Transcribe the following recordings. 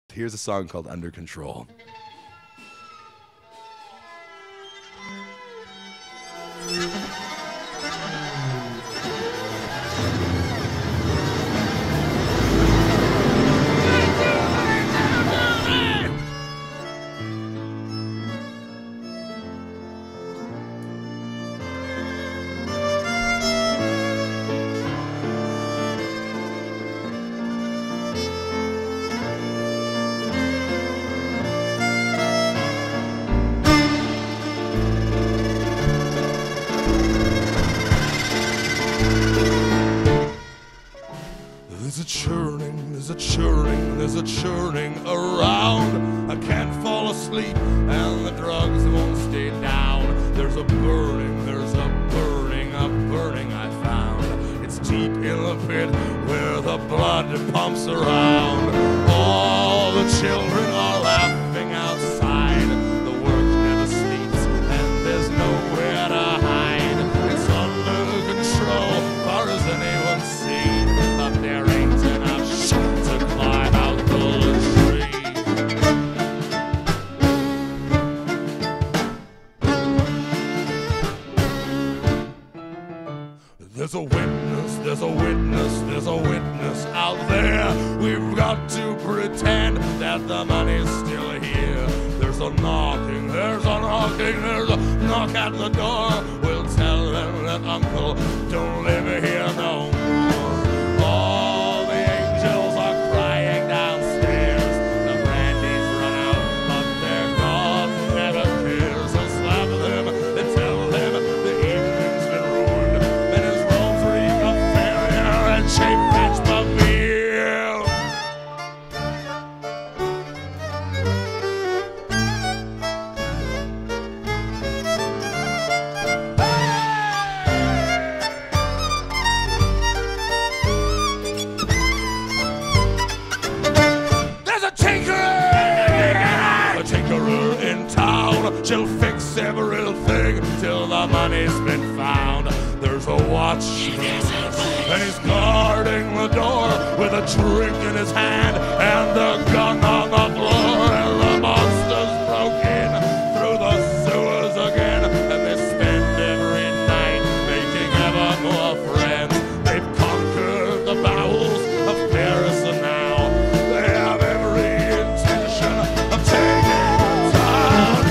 Here's a song called Under Control. There's a churning around. I can't fall asleep and the drugs won't stay down. There's a burning I found. It's deep in the pit where the blood pumps around. All the children are laughing outside. The work never sleeps and there's nowhere to hide. It's under control, far as anyone's seen. But there ain't enough shit to climb out the tree. There's a witness, there's a witness, there's a witness out there. We've got to pretend that the money's still here. There's a knocking, there's a knocking, there's a knock at the door. We'll tell them that Uncle don't live here no more. All the angels are crying downstairs. The brandy's run out, but their God never cares. So slap them and tell them the evening's been ruined, and his roles reek of failure and cheap pitch beer. She'll fix everything till the money's been found. There's a watchman and he's guarding the door with a drink in his hand and a gun on the floor. And the monsters broke in through the sewers again, and they spend every night making ever more friends. They've conquered the bowels of Paris, and now they have every intention of taking town.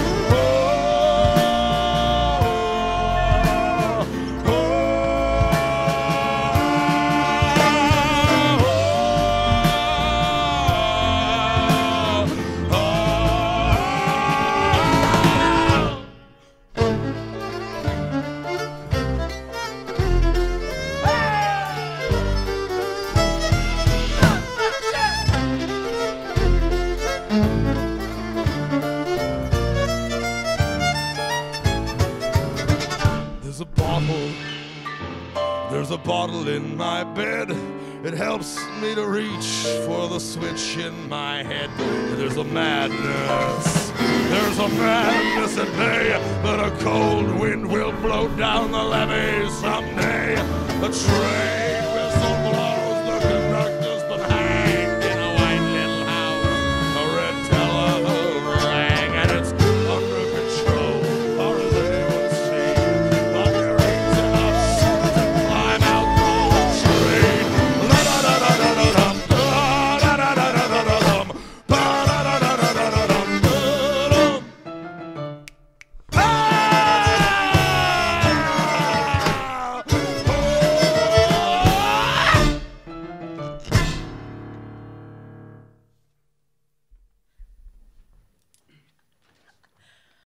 There's a bottle in my bed. It helps me to reach for the switch in my head. There's a madness at bay, but a cold wind will blow down the levee someday. A train